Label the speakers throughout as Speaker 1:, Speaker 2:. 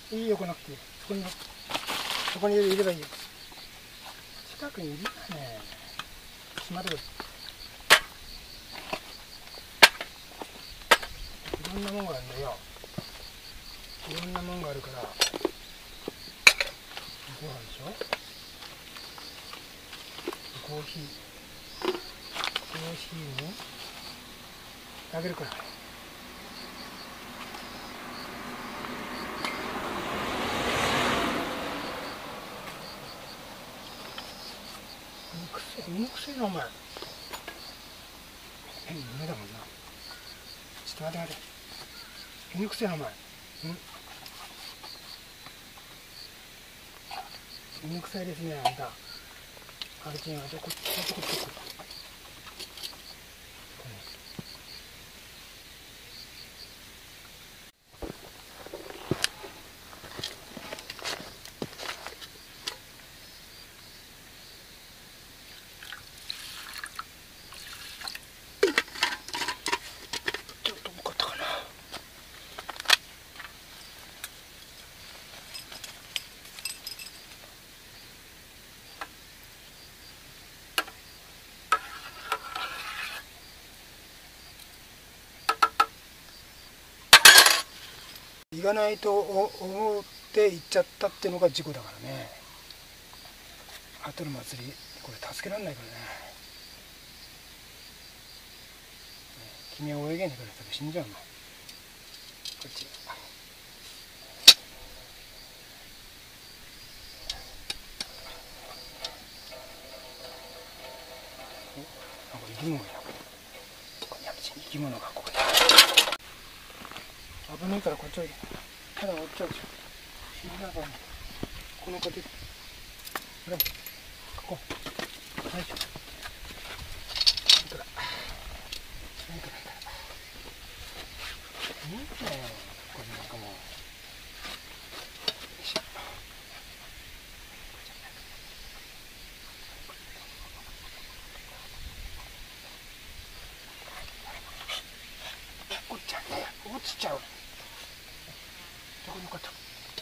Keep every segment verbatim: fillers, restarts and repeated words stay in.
Speaker 1: いいよ来なくていい。そこにそこにいればいいよ。近くにいるよね。しまってくる。いろんなもんがあるんだよ。いろんなもんがあるから。ご飯でしょ。コーヒーコーヒーにあげるから。犬くせえなお前。変に夢だもんな。ちょっと待って待って。犬くせえなお前。うん犬くさいですねあんた。アルチンはどここっちこっちこっち。ちょっと多かったかな。行かないと思って行っちゃったっていうのが事故だからね。後の祭りこれ助けられないからね。君は泳げねえから多分死んじゃうの。こっちなんか生き物がいる。ここにある生き物がここに危ないからこっちおいで。ただ追っちゃうでしょ。死んだからね。この子でほらここはいいからいいからいいんだよこれなんかもうよいしょ。落っこっちゃうんだよ。落ちちゃう。どこによかった。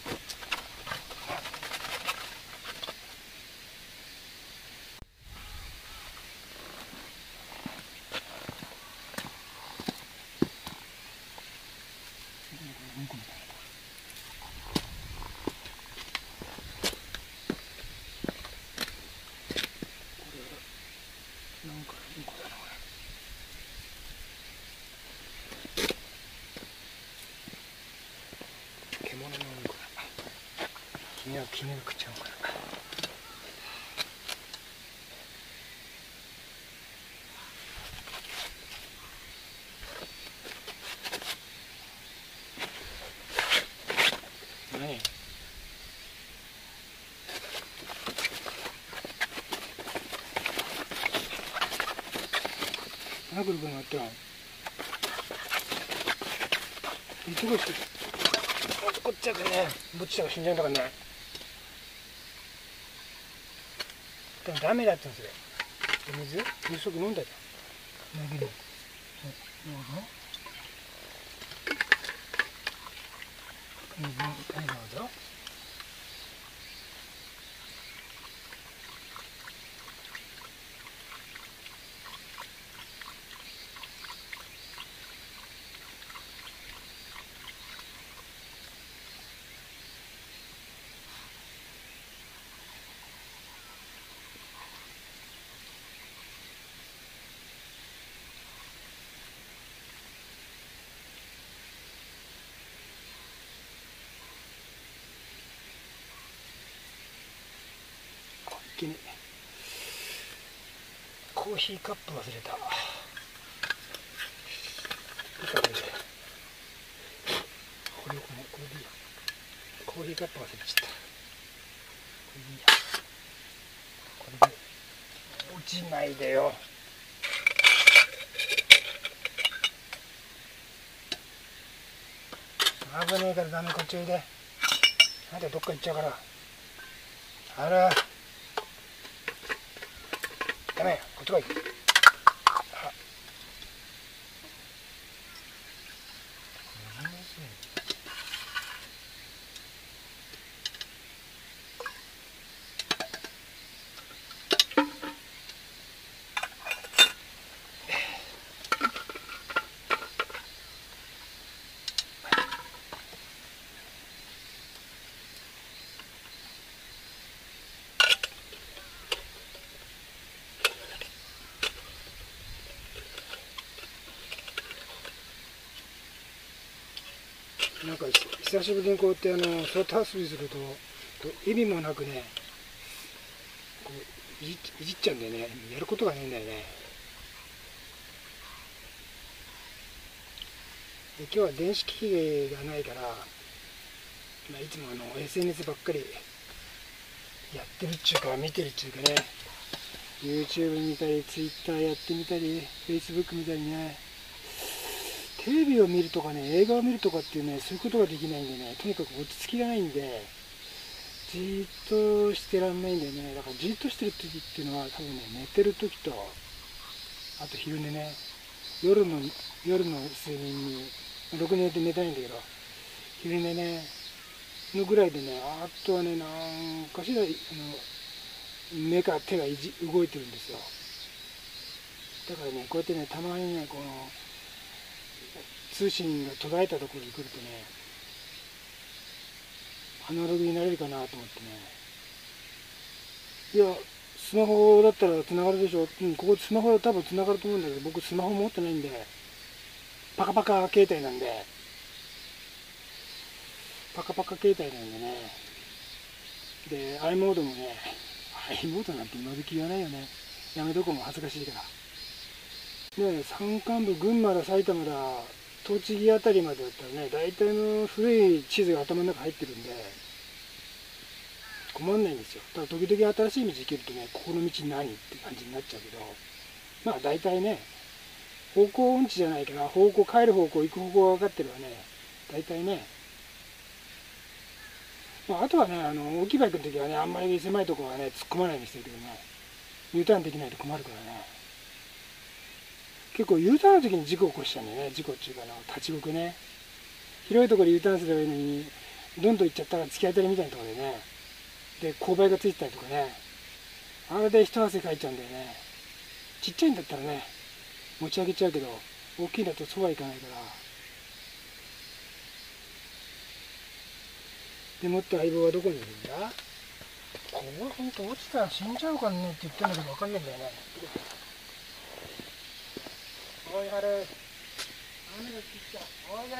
Speaker 1: なんかうんこだなこれ。獣のうんこだ。君は君が食っちゃうから。何？何ぐるぐる回ってるの？いつごしてこっちゃくね、ぶっちゃが死んじゃうんだからね。でもダメだってんですよ。水水そく飲んだじゃん。投げる。どうぞ。水はいどうぞ。一気にコーヒーカップ忘れた。これをこれこれでいいや。コーヒーカップ忘れちゃった。これでいいや。これで落ちないでよ。危ねえからダメ。こっちおいで。なんでどっか行っちゃうから。あらダメ、こっち来い。 なんか久しぶりにこうやってあの外遊びすると意味もなくね、こういじいじっちゃうんだよね。やることがないんだよね。で今日は電子機器がないから、まあ、いつもあの エスエヌエス ばっかりやってるっちゅうか見てるっちゅうかね、 YouTube 見たり Twitter やってみたり Facebook 見たりね、テレビを見るとかね、映画を見るとかっていうね、そういうことができないんでね、とにかく落ち着きがないんで、じーっとしてらんないんでね。だからじーっとしてる時っていうのは多分ね、寝てる時と、あと昼寝ね、夜の夜の睡眠にろくに寝て寝たいんだけど、昼寝ねのぐらいでね、あとはね、なんかしらあの目か手がいじ動いてるんですよ。だからね、こうやってね、たまにね、この通信が途絶えたところに来るとね、アナログになれるかなと思ってね。いや、スマホだったら繋がるでしょ。うん、ここスマホは多分繋がると思うんだけど、僕スマホ持ってないんで、パカパカ携帯なんで、パカパカ携帯なんでね。で、i モードもね、i モードなんて今時言わないよね。やめとこも恥ずかしいから。ね、山間部、群馬だ、埼玉だ、栃木あたりまでだったらね、大体の古い地図が頭の中入ってるんで、困んないんですよ。だから時々新しい道行けるとね、ここの道何って感じになっちゃうけど、まあ大体ね、方向音痴じゃないから、方向、帰る方向、行く方向が分かってればね、大体ね、まあ、あとはね、あの大きいバイクの時はね、あんまり狭いところはね、突っ込まないようにしてるけどね、U ターンできないと困るからね。結構 U ターンの時に事故起こしちゃうんだよね。事故っていうかな、立ち僕ね。広いところで U ターンすればいいのに、どんどん行っちゃったら突き当たりみたいなところでね、で、勾配がついてたりとかね、あれで一汗かいちゃうんだよね。ちっちゃいんだったらね、持ち上げちゃうけど、大きいんだとそうはいかないから。でもって相棒はどこにいるんだ？これは本当落ちたら死んじゃうかねって言ってんだけど分かんないんだよね。おい、晴れ。雨が降ってきた。おいで。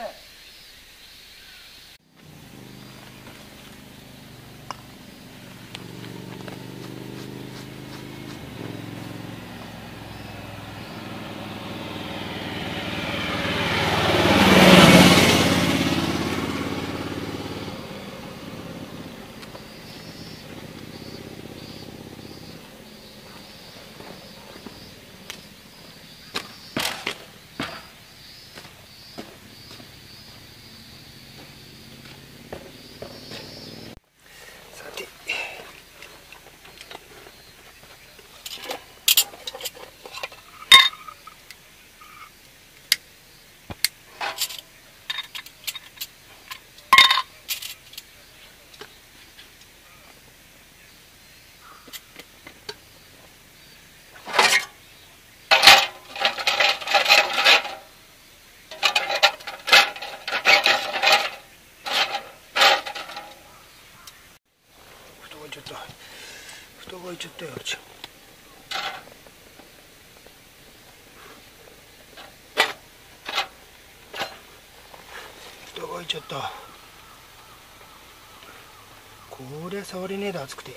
Speaker 1: ちょっと蓋が開いちゃったよ。蓋が開いちゃった。こりゃ触れねえだ、熱くて。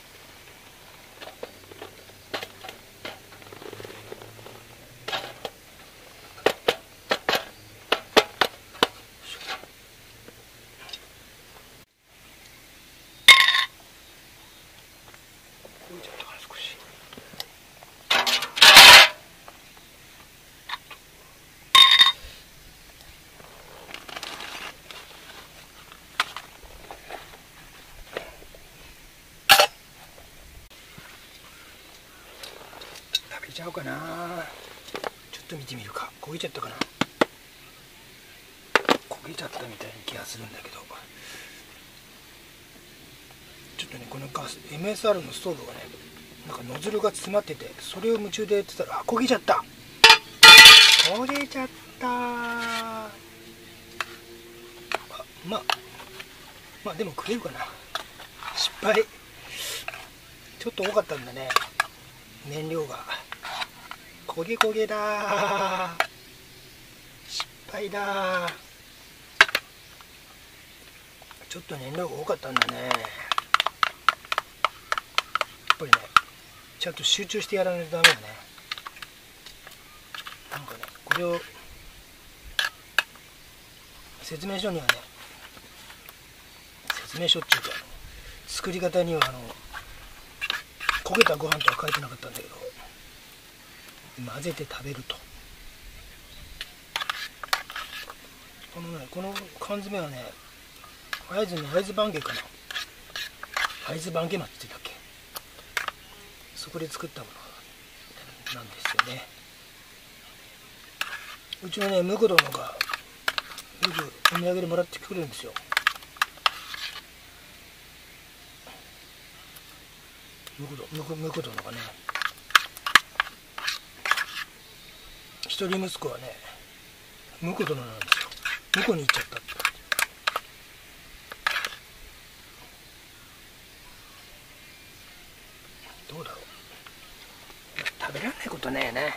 Speaker 1: 食べちゃおうかな。ちょっと見てみるか。焦げちゃったかな。焦げちゃったみたいな気がするんだけど、ちょっとね、このガス エムエスアール のストーブがね、なんかノズルが詰まってて、それを夢中でやってたら、あ、焦げちゃった。焦げちゃった。あ、まあまあでも食えるかな。失敗。ちょっと多かったんだね、燃料が。焦げ焦げだー。失敗だー。 ちょっと燃料が多かったんだね。やっぱりね、ちゃんと集中してやらないとダメだね。なんかね、これを説明書にはね、説明書っていうか作り方にはあの焦げたご飯とは書いてなかったんだけど、混ぜて食べると。このね、この缶詰はね、会津の会津番家かな、会津番家町って言ったっけ、そこで作ったものなんですよね。うちのね、婿殿がよくお土産でもらってくるんですよ。婿殿がね、一人息子はね、婿殿なんですよ。婿に行っちゃったって。どうだろう、食べられないことねえね。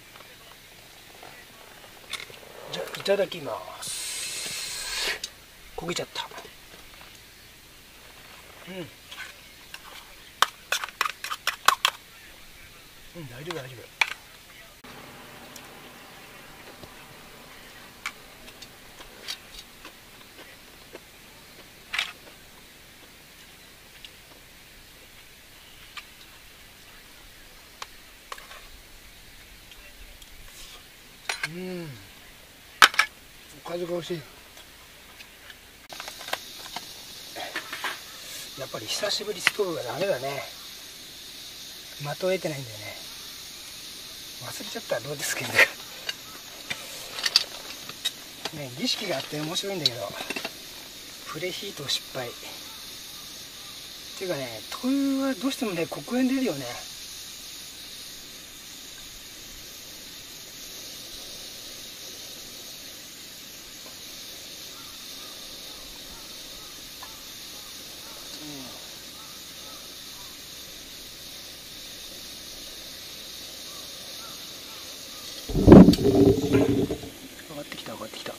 Speaker 1: じゃあいただきます。焦げちゃった。うんうん、大丈夫大丈夫。うん、おかずが欲しい。やっぱり久しぶりストーブがダメだね。的を得てないんだよね。忘れちゃったらどうですけどね、儀式があって面白いんだけど、プレヒート失敗っていうかね、灯油はどうしてもね黒煙出るよね。上がってきた上がってきた。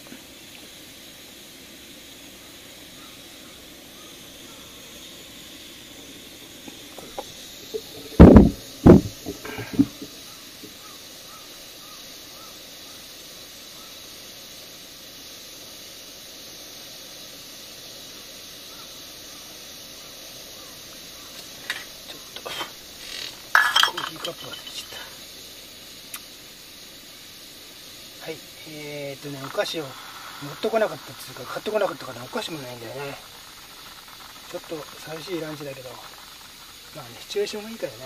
Speaker 1: ちょっとコーヒーカップができちゃった。はい、えーっとね、お菓子を持ってこなかったっていうか、買ってこなかったからお菓子もないんだよね。ちょっと寂しいランチだけど、まあね、シチュエーションがいいからね。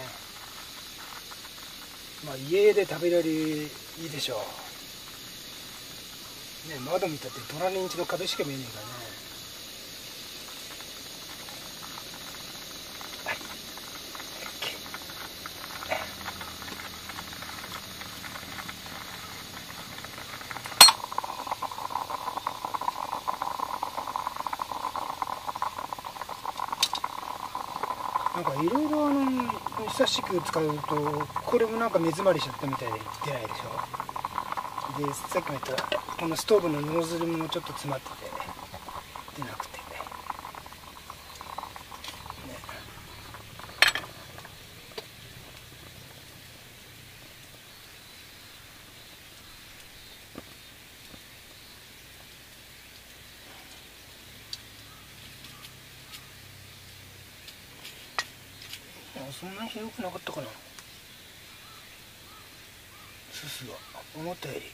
Speaker 1: まあ家で食べられるいいでしょう。ね、窓見たって隣の家の壁しか見えないからね。はい。なんかいろいろあの久しく使うとこれもなんか目詰まりしちゃったみたいで出ないでしょ。でさっきも言ったこのストーブのノズルもちょっと詰まってて出なくてね。そんなに広くなかったかな、すすが思ったより。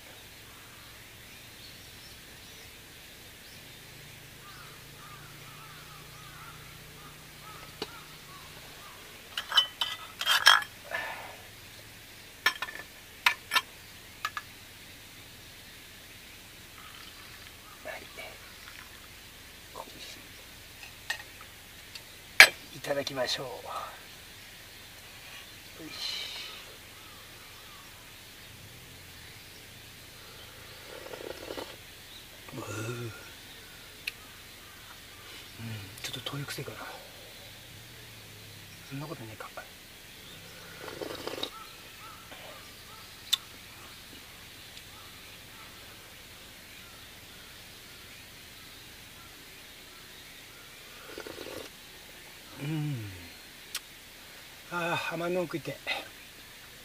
Speaker 1: いただきましょう。よし。うー、うん、ちょっと灯油臭いかな。そんなことねえか。 うん。ああ、浜のん食いて。